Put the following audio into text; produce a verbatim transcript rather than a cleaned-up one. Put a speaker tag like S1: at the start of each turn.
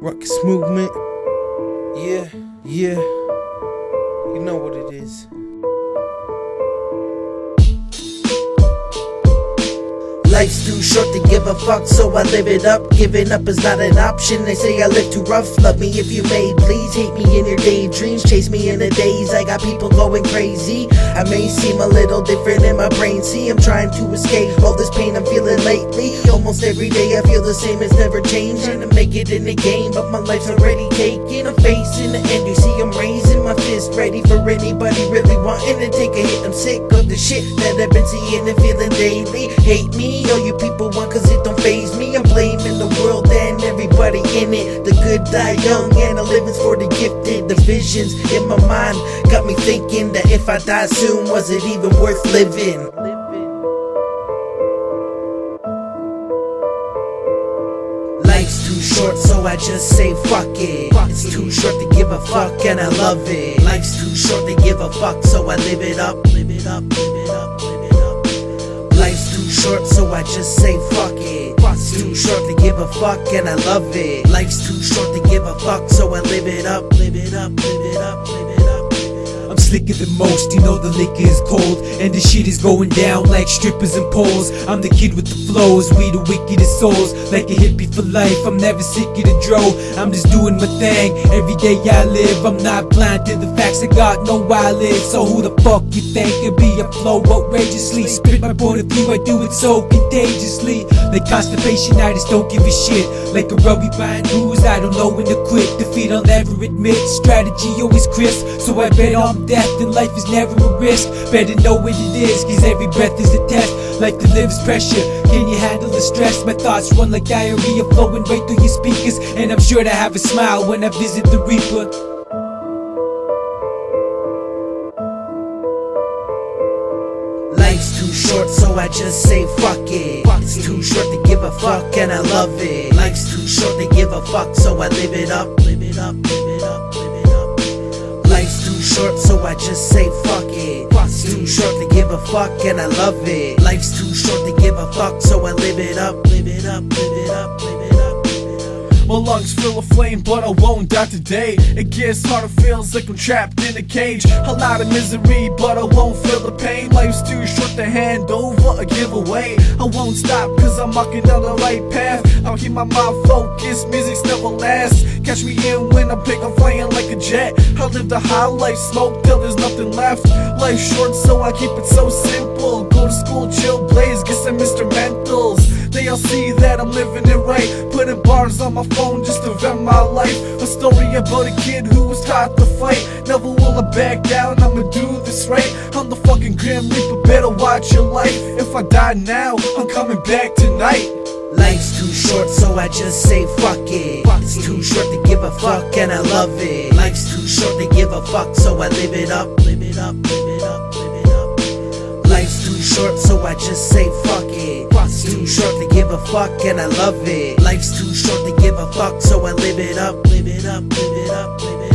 S1: Ruckus movement. Yeah, yeah. You know what it is.
S2: Life's too short to give a fuck, so I live it up. Giving up is not an option. They say I live too rough. Love me if you may, please. Hate me in your daydreams. Chase me in the days. I got people going crazy. I may seem a little different in my brain. See, I'm trying to escape all this pain I'm feeling lately. Almost every day I feel the same, it's never changed. Trying to make it in the game, but my life's already taken. I'm facing the end, you see I'm raising my fist, ready for anybody really wanting to take a hit. I'm sick of the shit that I've been seeing and feeling daily. Hate me, all you people want, cause it don't faze me. I'm blaming the world and everybody in it. The good die young and the living's for the gifted. The visions in my mind got me thinking that if I die soon, was it even worth living? Life's too short, so I just say fuck it. It's too short to give a fuck and I love it. Life's too short to give a fuck, so I live it up, live it up, live it up, live it up. Life's too short, so I just say fuck it. It's too short to give a fuck and I love it. Life's too short to give a fuck, so I live it up, live it up, live it up, live it up.
S3: I'm slicker than most, you know the liquor is cold, and the shit is going down like strippers and poles. I'm the kid with the flows, we the wickedest souls, like a hippie for life. I'm never sick of the dro, I'm just doing my thing. Every day I live, I'm not blind to the facts, I got no eyelids. So who the fuck you think could be a flow outrageously? Spit my point of view, I do it so contagiously. Like constipation, I just don't give a shit. Like a rugby buying news, I don't know when to quit. Defeat I'll never admit, strategy always crisp, so I bet on death and life is never a risk. Better know what it is, cause every breath is a test. Life delivers pressure, can you handle the stress? My thoughts run like diarrhea, flowing right through your speakers, and I'm sure to have a smile when I visit the Reaper.
S2: Life's too short, so I just say fuck it. It's too short to give a fuck and I love it. Life's too short to give a fuck, so I live it up, live it up, live it up, live it up. Life's too short, so I just say fuck it. It's too short to give a fuck and I love it. Life's too short to give a fuck, so I live it up, live it up, live it up, live it up.
S4: My lungs fill a flame, but I won't die today. It gets harder, feels like I'm trapped in a cage. A lot of misery, but I won't feel the pain. Life's too short to hand over or give away. I won't stop, cause I'm walking down the right path. I'll keep my mind focused, music's never lasts. Catch me in when I pick, I'm flying like a jet. I live the high life, smoke till there's nothing left. Life's short, so I keep it so simple. Go to school, chill, blaze, get some instrumentals. They all see that I'm living it right, putting bars on my phone just to vent my life. A story about a kid who was taught to fight. Never will I back down, I'ma do this right. I'm the fucking Grim Reaper, better watch your life. If I die now, I'm coming back tonight.
S2: Life's too short, so I just say fuck it. It's too short to give a fuck and I love it. Life's too short to give a fuck, so I live it up, live it up, live it up, live it up. Life's too short, so I just say fuck it. It's too short to give a fuck and I love it. Life's too short to give a fuck, so I live it up, live it up, live it up, live it up.